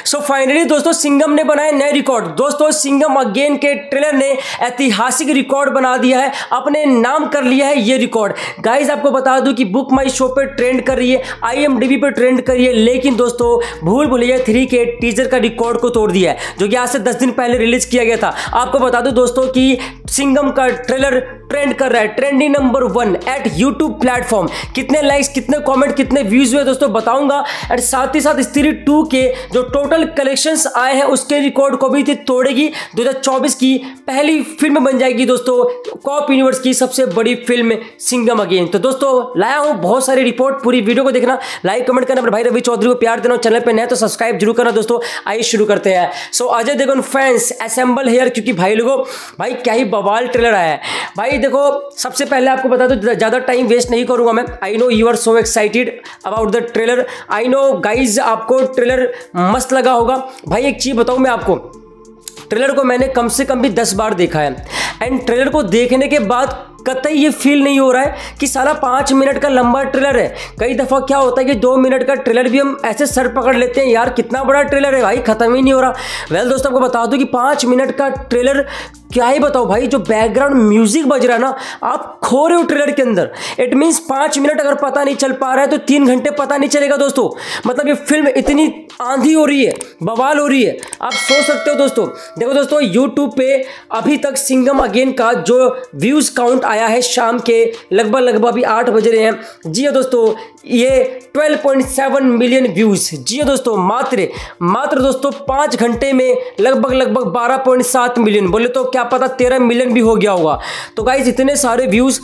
So finally दोस्तों सिंघम ने बनाए नए रिकॉर्ड। दोस्तों सिंघम अगेन के ट्रेलर ने ऐतिहासिक रिकॉर्ड बना दिया है, अपने नाम कर लिया है ये रिकॉर्ड। गाइज आपको बता दूं कि बुक माई शो पे ट्रेंड कर रही है, IMDb पे ट्रेंड कर रही है, लेकिन दोस्तों भूल भुलैया 3 के टीजर का रिकॉर्ड को तोड़ दिया है, जो कि आज से 10 दिन पहले रिलीज किया गया था। आपको बता दूं दोस्तों कि सिंघम का ट्रेलर ट्रेंड कर रहा है, trending number 1 at YouTube platform. कितने लाइक्स, कितने कमेंट, कितने व्यूज हुए दोस्तों बताऊंगा। एंड साथ ही साथ स्त्री 2 के जो टोटल कलेक्शंस आए हैं उसके रिकॉर्ड को भी तोड़ेगी। 2024 की पहली फिल्म बन जाएगी दोस्तों कॉप यूनिवर्स की सबसे बड़ी फिल्म सिंघम अगेन। तो दोस्तों लाया हूं बहुत सारी रिपोर्ट, पूरी वीडियो को देखना, लाइक कमेंट करना, भाई रवि चौधरी को प्यार देना, चैनल पे नए तो सब्सक्राइब जरूर करना दोस्तों। आइए शुरू करते हैं। So Ajay Devgn fans assemble here, क्योंकि भाई लोगों भाई क्या ही बवाल ट्रेलर आया है। भाई देखो सबसे पहले आपको बता दो, ज़्यादा टाइम वेस्ट नहीं करूंगा मैं। I know you are so excited about the trailer, I know guys आपको ट्रेलर मस्त लगा होगा। भाई एक चीज़ बताऊं मैं आपको, ट्रेलर को मैंने कम से कम भी 10 बार देखा है। एंड ट्रेलर को देखने के बाद कतई ये फील नहीं हो रहा है कि साला 5 मिनट का लंबा ट्रेलर है। कई दफ़ा क्या होता है कि 2 मिनट का ट्रेलर भी हम ऐसे सर पकड़ लेते हैं, यार कितना बड़ा ट्रेलर है भाई, खत्म ही नहीं हो रहा। वेल दोस्तों आपको बता दूं कि 5 मिनट का ट्रेलर क्या ही बताओ भाई, जो बैकग्राउंड म्यूजिक बज रहा है ना, आप खो रहे हो ट्रेलर के अंदर। इट मीन्स 5 मिनट अगर पता नहीं चल पा रहा है तो 3 घंटे पता नहीं चलेगा दोस्तों। मतलब ये फिल्म इतनी आंधी हो रही है, बवाल हो रही है, आप सोच सकते हो दोस्तों। देखो दोस्तों यूट्यूब पे अभी तक सिंघम अगेन का जो व्यूज काउंट आया है शाम के लगभग अभी 8 बज रहे हैं। जी हाँ दोस्तों, ये 12.7 मिलियन व्यूज। जी हाँ दोस्तों, मात्र दोस्तों 5 घंटे में लगभग 12.7 मिलियन, बोले तो क्या पता 13 मिलियन भी हो गया होगा। तो गाइज इतने सारे व्यूज,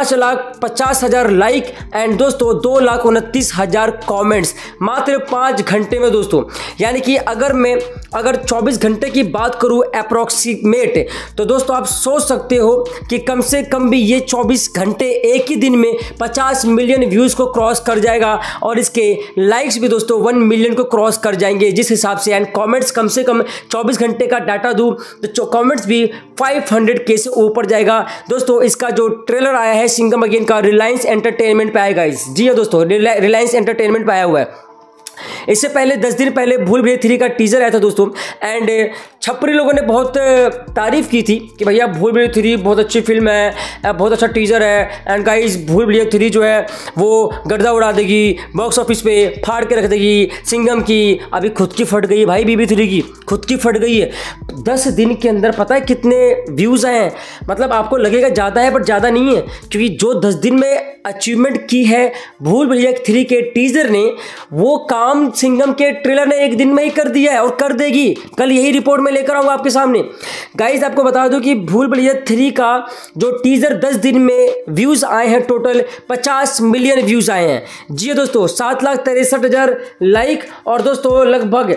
5,50,000 लाइक एंड दोस्तों 2,29,000 कमेंट्स मात्र 5 घंटे में दोस्तों। यानी कि अगर 24 घंटे की बात करूं अप्रोक्सीमेट, तो दोस्तों आप सोच सकते हो कि कम से कम भी ये 24 घंटे एक ही दिन में 50 मिलियन व्यूज को क्रॉस कर जाएगा, और इसके लाइक्स भी दोस्तों 1 मिलियन को क्रॉस कर जाएंगे जिस हिसाब से। एंड कमेंट्स कम से कम 24 घंटे का डाटा दूं तो कमेंट्स भी 500K से ऊपर जाएगा दोस्तों। इसका जो ट्रेलर आया है सिंघम अगेन का रिलायंस एंटरटेनमेंट पे आएगा। जी हाँ दोस्तों, रिलायंस एंटरटेनमेंट पे आया हुआ है। इससे पहले 10 दिन पहले भूल भुलैया 3 का टीजर आया था दोस्तों। एंड छपरी लोगों ने बहुत तारीफ की थी कि भैया भूल भुलैया 3 बहुत अच्छी फिल्म है, बहुत अच्छा टीजर है। एंड गाइस भूल भुलैया 3 जो है वो गर्दा उड़ा देगी, बॉक्स ऑफिस पे फाड़ के रख देगी। सिंघम की अभी खुद की फट गई भाई, BB3 की खुद की फट गई है। 10 दिन के अंदर पता है कितने व्यूज़ आए हैं। मतलब आपको लगेगा ज़्यादा है बट ज़्यादा नहीं है, क्योंकि जो 10 दिन में अचीवमेंट की है भूल भुलैया 3 के टीजर ने, वो काम सिंघम के ट्रेलर ने एक दिन में ही कर दिया है और कर देगी। कल यही रिपोर्ट में लेकर आऊँगा आपके सामने। गाइज आपको बता दूं कि भूल भुलैया 3 का जो टीजर 10 दिन में व्यूज़ आए हैं, टोटल 50 मिलियन व्यूज़ आए हैं। जी दोस्तों, 7,63,000 लाइक और दोस्तों लगभग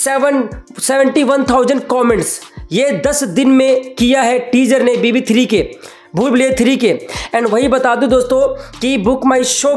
71,000 कमेंट्स, ये 10 दिन में किया है टीजर ने BB3 के, भूल भुलैया 3 के। एंड वही बता दूं दोस्तों कि बुक माई शो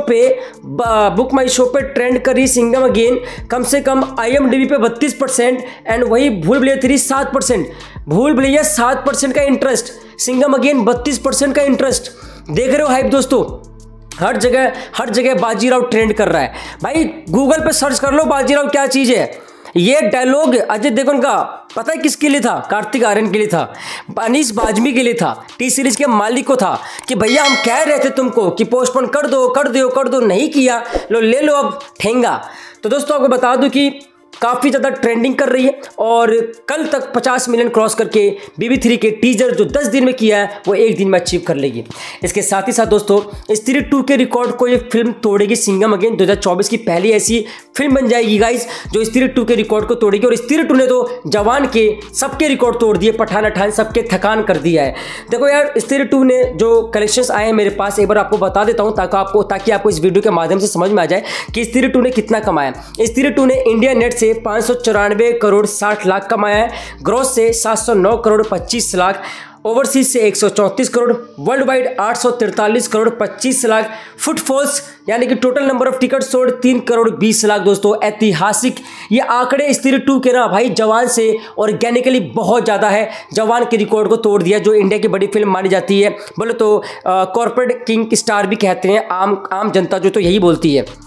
पे ट्रेंड करी सिंघम अगेन कम से कम IMDb पे 32% एंड वही भूल भुलैया 3 7%। भूल भुलैया 7% का इंटरेस्ट, सिंघम अगेन 32% का इंटरेस्ट। देख रहे हो हाइप दोस्तों, हर जगह बाजीराव ट्रेंड कर रहा है। भाई गूगल पे सर्च कर लो बाजीराव क्या चीज़ है। ये डायलॉग अजय देवगन का पता है किसके लिए था? कार्तिक आर्यन के लिए था, अनीस बाजमी के लिए था, T सीरीज के मालिक को था कि भैया हम कह रहे थे तुमको कि पोस्टपोन कर दो, नहीं किया, ले लो अब ठेंगा। तो दोस्तों आपको बता दूं कि काफ़ी ज़्यादा ट्रेंडिंग कर रही है और कल तक 50 मिलियन क्रॉस करके BB3 के टीजर जो 10 दिन में किया है वो एक दिन में अचीव कर लेगी। इसके साथ ही साथ दोस्तों स्त्री 2 के रिकॉर्ड को ये फिल्म तोड़ेगी सिंघम अगेन। 2024 की पहली ऐसी फिल्म बन जाएगी गाइज जो स्त्री 2 के रिकॉर्ड को तोड़ेगी। और स्त्री 2 ने तो जवान के सबके रिकॉर्ड तोड़ दिए, पठान अठान सबके थकान कर दिया है। देखो यार स्त्री 2 ने जो कलेक्शंस आए हैं मेरे पास, एक बार आपको बता देता हूँ ताकि आपको इस वीडियो के माध्यम से समझ में आ जाए कि स्त्री 2 ने कितना कमाया। स्त्री 2 ने इंडिया नेट से 594 करोड़ 60 लाख कमाया है, ग्रॉस से 709 करोड़ 25 लाख, ओवरसीज से 134 crore, world wide 843 crore 25 lakh, footfalls यानी कि total number of ticket sold 3 crore 20 lakh. दोस्तों ऐतिहासिक ये आंकड़े स्त्री 2 के ना भाई जवान से ऑर्गेनिकली बहुत ज़्यादा है। जवान के रिकॉर्ड को तोड़ दिया, जो इंडिया की बड़ी फिल्म मानी जाती है, बोले तो कॉर्पोरेट किंग स्टार भी कहते हैं, आम जनता जो तो यही बोलती है।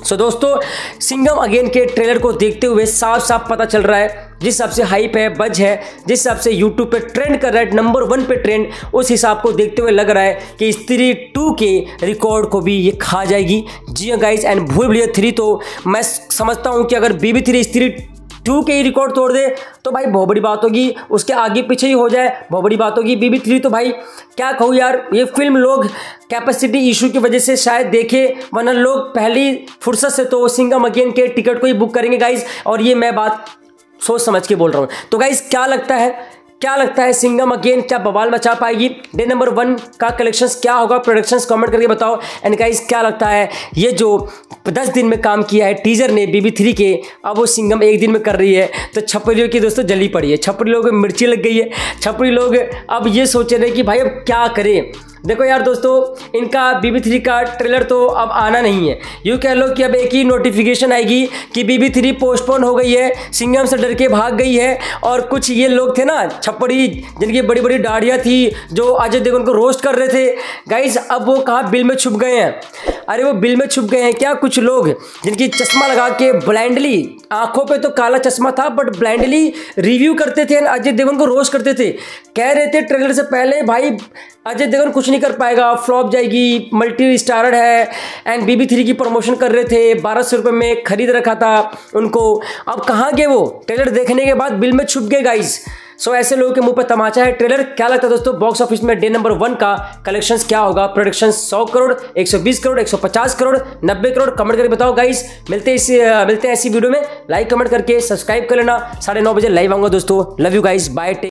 सो दोस्तों, सिंघम अगेन के ट्रेलर को देखते हुए साफ साफ पता चल रहा है, जिस हिसाब से हाइप है, बज है, जिस हिसाब से यूट्यूब पे ट्रेंड कर रहा है, नंबर 1 पे ट्रेंड, उस हिसाब को देखते हुए लग रहा है कि स्त्री 2 के रिकॉर्ड को भी ये खा जाएगी। जी हाँ गाइस, एंड भूल भुलैया 3 तो मैं समझता हूँ कि अगर BB3 स्त्री 2 के ही रिकॉर्ड तोड़ दे तो भाई बहुत बड़ी बात होगी, उसके आगे पीछे ही हो जाए बहुत बड़ी बात होगी। BB3 तो भाई क्या कहूँ यार, ये फिल्म लोग कैपेसिटी इशू की वजह से शायद देखे, वरना लोग पहली फुर्सत से तो सिंघम अगेन के टिकट को ही बुक करेंगे गाइज, और ये मैं बात सोच समझ के बोल रहा हूँ। तो गाइज क्या लगता है सिंघम अगेन क्या बवाल मचा पाएगी? डे नंबर 1 का कलेक्शंस क्या होगा? प्रोडक्शंस कमेंट करके बताओ। एंड गाइज क्या लगता है, ये जो 10 दिन में काम किया है टीजर ने BB3 के, अब वो सिंघम 1 दिन में कर रही है, तो छपरियों की दोस्तों जली पड़ी है, छपरी लोगों को मिर्ची लग गई है, छपरी लोग अब ये सोच रहे हैं कि भाई अब क्या करें। देखो यार दोस्तों, इनका BB3 का ट्रेलर तो अब आना नहीं है, यूँ कह लो कि अब एक ही नोटिफिकेशन आएगी कि BB3 पोस्टपोन हो गई है, सिंघम से डर के भाग गई है। और कुछ ये लोग थे ना छप्पड़ी, जिनकी बड़ी बड़ी दाढ़ियाँ थी, जो अजय देवगन को रोस्ट कर रहे थे गाइज, अब वो कहाँ बिल में छुप गए हैं? अरे वो बिल में छुप गए हैं क्या? कुछ लोग जिनकी चश्मा लगा के ब्लाइंडली, आंखों पे तो काला चश्मा था बट ब्लाइंडली रिव्यू करते थे, अजय देवगन को रोस्ट करते थे, कह रहे थे ट्रेलर से पहले भाई अजय देवगन कुछ नहीं कर पाएगा, फ्लॉप जाएगी, मल्टी स्टारर है। एंड BB3 की प्रमोशन कर रहे थे, 1200 रुपये में खरीद रखा था उनको, अब कहाँ गए वो? ट्रेलर देखने के बाद बिल में छुप गए गाइज। सो ऐसे लोगों के मुंह पर तमाचा है ट्रेलर। क्या लगता है दोस्तों, बॉक्स ऑफिस में डे नंबर 1 का कलेक्शंस क्या होगा? प्रोडक्शन 100 करोड़, 120 करोड़, 150 करोड़, 90 करोड़? कमेंट करके बताओ गाइस। मिलते हैं ऐसी वीडियो में, लाइक कमेंट करके सब्सक्राइब कर लेना। 9:30 बजे लाइव आऊंगा दोस्तों। Love you guys, bye.